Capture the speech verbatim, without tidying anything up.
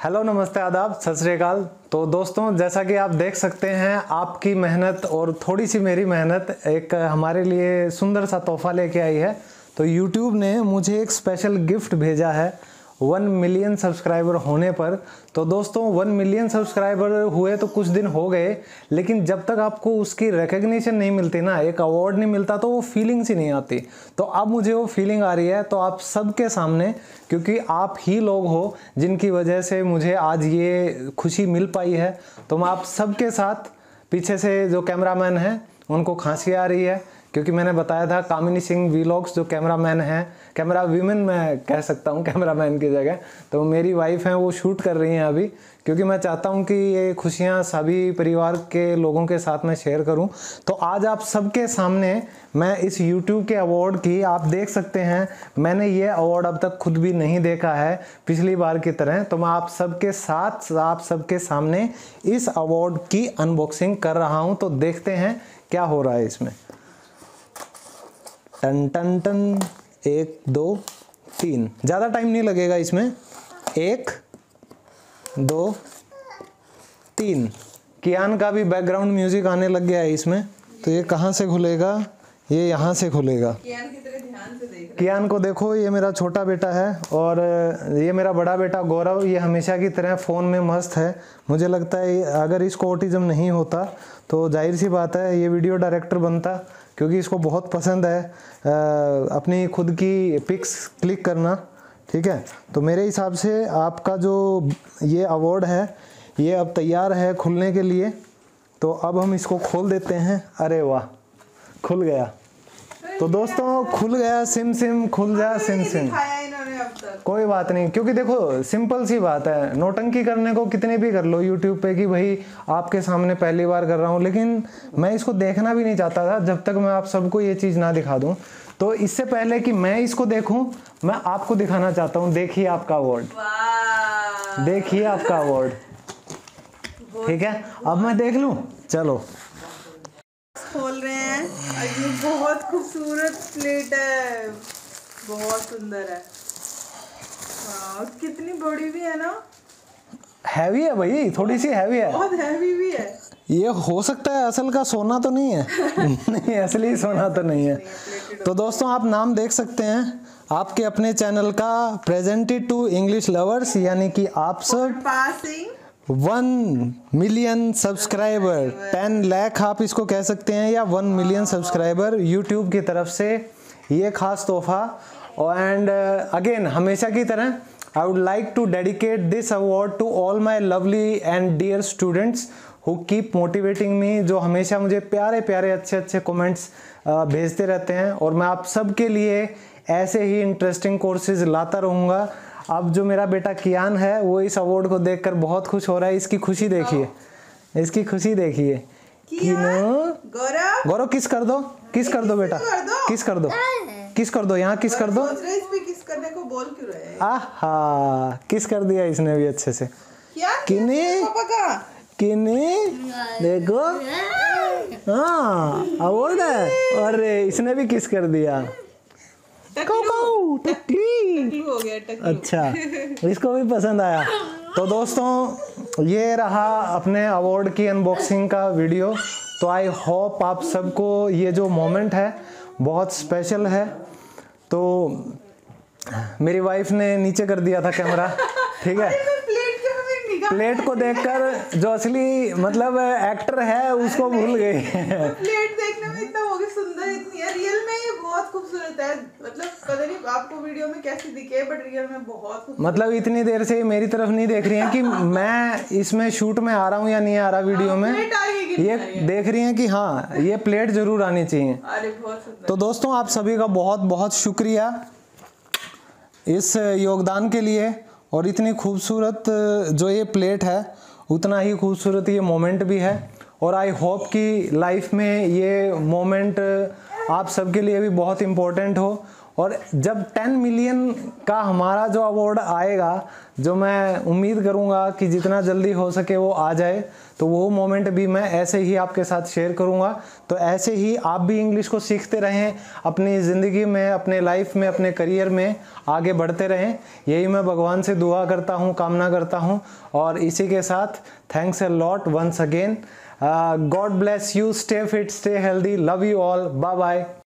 Hello, नमस्ते, आदाब, सत श्री अकाल। तो दोस्तों, जैसा कि आप देख सकते हैं, आपकी मेहनत और थोड़ी सी मेरी मेहनत एक हमारे लिए सुंदर सा तोहफा लेके आई है। तो यूट्यूब ने मुझे एक स्पेशल गिफ्ट भेजा है वन मिलियन सब्सक्राइबर होने पर। तो दोस्तों, वन मिलियन सब्सक्राइबर हुए तो कुछ दिन हो गए, लेकिन जब तक आपको उसकी रिकग्निशन नहीं मिलती ना, एक अवार्ड नहीं मिलता, तो वो फीलिंग्स ही नहीं आती। तो अब मुझे वो फीलिंग आ रही है। तो आप सबके सामने, क्योंकि आप ही लोग हो जिनकी वजह से मुझे आज ये खुशी मिल पाई है, तो मैं आप सबके साथ, पीछे से जो कैमरामैन हैं उनको खांसी आ रही है, क्योंकि मैंने बताया था कामिनी सिंह वीलॉग्स जो कैमरामैन हैं, कैमरा वीमेन मैं कह सकता हूँ कैमरामैन की जगह, तो मेरी वाइफ हैं, वो शूट कर रही हैं अभी, क्योंकि मैं चाहता हूँ कि ये खुशियाँ सभी परिवार के लोगों के साथ मैं शेयर करूँ। तो आज आप सबके सामने मैं इस यूट्यूब के अवार्ड की, आप देख सकते हैं, मैंने ये अवार्ड अब तक खुद भी नहीं देखा है पिछली बार की तरह। तो मैं आप सबके साथ, आप सबके सामने इस अवार्ड की अनबॉक्सिंग कर रहा हूँ। तो देखते हैं क्या हो रहा है इसमें। टन टन टन, एक दो तीन, ज़्यादा टाइम नहीं लगेगा इसमें। एक दो तीन। कियान का भी बैकग्राउंड म्यूजिक आने लग गया है इसमें। तो ये कहाँ से खुलेगा? ये यहाँ से खुलेगा। कियान की तरह ध्यान से देख। कियान को देखो, ये मेरा छोटा बेटा है और ये मेरा बड़ा बेटा गौरव, ये हमेशा की तरह फ़ोन में मस्त है। मुझे लगता है अगर इसको ऑटिज्म नहीं होता तो जाहिर सी बात है ये वीडियो डायरेक्टर बनता, क्योंकि इसको बहुत पसंद है आ, अपनी खुद की पिक्स क्लिक करना। ठीक है, तो मेरे हिसाब से आपका जो ये अवार्ड है ये अब तैयार है खुलने के लिए। तो अब हम इसको खोल देते हैं। अरे वाह, खुल गया। तो दोस्तों, खुल गया। सिम सिम खुल जा, सिम सिम। कोई बात नहीं, क्योंकि देखो सिंपल सी बात है, नोटंकी करने को कितने भी कर लो यूट्यूब पे कि भाई आपके सामने पहली बार कर रहा हूँ, लेकिन मैं इसको देखना भी नहीं चाहता था जब तक मैं आप सबको ये चीज़ ना दिखा दूँ। तो इससे पहले कि मैं इसको देखूँ, मैं आपको दिखाना चाहता हूँ। देखिए आपका अवार्ड, देखिए आपका अवार्ड। ठीक है, अब मैं देख लूँ। चलो खोल रहे हैं। ये बहुत खूबसूरत प्लेट है, बहुत सुंदर है। वाह, कितनी बड़ी भी है ना। हैवी है भाई, थोड़ी सी हैवी है, बहुत हैवी भी है। ये हो सकता है असल का सोना तो नहीं है नहीं, असली सोना तो नहीं है। तो दोस्तों, आप नाम देख सकते हैं आपके अपने चैनल का, प्रेजेंटेड टू इंग्लिश लवर्स, यानी कि आप सब passing one million subscriber, ten lakh आप इसको कह सकते हैं, या वन मिलियन सब्सक्राइबर यूट्यूब की तरफ से ये खास तोहफा। एंड अगेन, हमेशा की तरह, I would like to dedicate this award to all my lovely and dear students who keep motivating me, जो हमेशा मुझे प्यारे प्यारे अच्छे अच्छे कमेंट्स भेजते रहते हैं। और मैं आप सबके लिए ऐसे ही इंटरेस्टिंग कोर्सेज लाता रहूँगा। अब जो मेरा बेटा कियान है वो इस अवार्ड को देखकर बहुत खुश हो रहा है। इसकी खुशी देखिए, इसकी खुशी देखिए। गौरव, गौरव किस कर दो, किस कर दो बेटा, किस कर दो, किस कर दो, यहाँ किस कर दो। किस करने को बोल क्यों रहे हैं? आहा, किस कर दिया इसने भी अच्छे से। किने किने देखो, हाँ अवार्ड है। अरे इसने भी किस कर दिया। टकलू, टकलू हो गया, टकलू। अच्छा, इसको भी पसंद आया। तो दोस्तों, ये रहा अपने अवार्ड की अनबॉक्सिंग का वीडियो। तो आई होप आप सबको ये जो मोमेंट है बहुत स्पेशल है। तो मेरी वाइफ ने नीचे कर दिया था कैमरा। ठीक है, प्लेट को देखकर जो असली मतलब एक्टर है उसको भूल गई। प्लेट देखने में इतना होगी सुंदर, इतनी है, रियल में ये बहुत खूबसूरत है। मतलब पता नहीं आपको वीडियो में कैसी दिखे, बट रियल में बहुत खूबसूरत। मतलब इतनी देर से मेरी तरफ नहीं देख रही हैं कि मैं इसमें शूट में आ रहा हूँ या नहीं आ रहा वीडियो में, ये देख रही हैं कि हाँ ये प्लेट जरूर आनी चाहिए। अरे बहुत सुंदर। तो दोस्तों, आप सभी का बहुत बहुत शुक्रिया इस योगदान के लिए। और इतनी खूबसूरत जो ये प्लेट है, उतना ही खूबसूरत ये मोमेंट भी है। और आई होप कि लाइफ में ये मोमेंट आप सबके लिए भी बहुत इम्पोर्टेंट हो। और जब टेन मिलियन का हमारा जो अवार्ड आएगा, जो मैं उम्मीद करूंगा कि जितना जल्दी हो सके वो आ जाए, तो वो मोमेंट भी मैं ऐसे ही आपके साथ शेयर करूंगा। तो ऐसे ही आप भी इंग्लिश को सीखते रहें, अपनी ज़िंदगी में, अपने लाइफ में, अपने करियर में आगे बढ़ते रहें। यही मैं भगवान से दुआ करता हूँ, कामना करता हूँ। और इसी के साथ thanks a lot once again. God bless you, stay fit, stay healthy, love you all, bye bye.